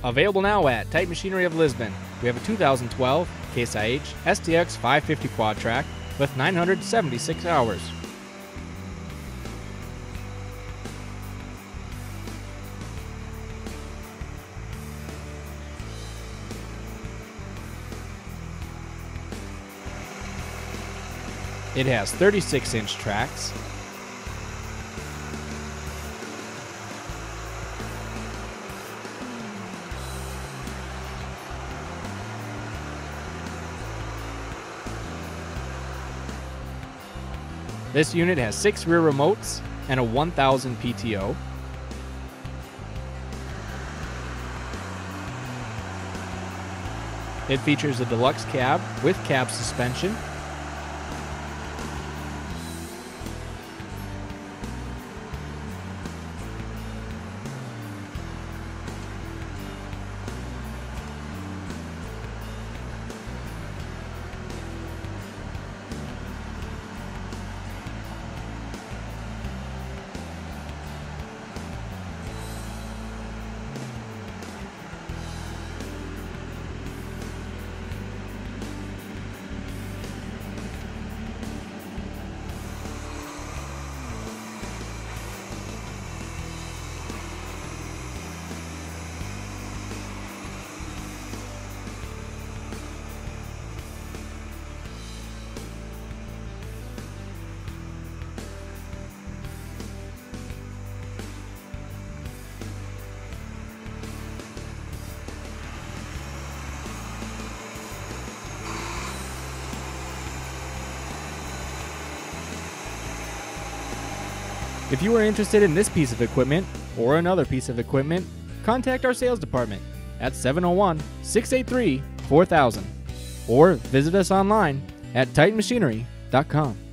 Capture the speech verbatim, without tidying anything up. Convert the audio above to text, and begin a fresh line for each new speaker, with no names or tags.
Available now at Titan Machinery of Lisbon. We have a two thousand twelve Case I H S T X five fifty QuadTrac with nine hundred seventy-six hours. It has thirty-six inch tracks, this unit has six rear remotes and a one thousand P T O. It features a Deluxe Cab with cab suspension, If you are interested in this piece of equipment or another piece of equipment, contact our sales department at seven oh one, six eight three, four thousand or visit us online at titan machinery dot com.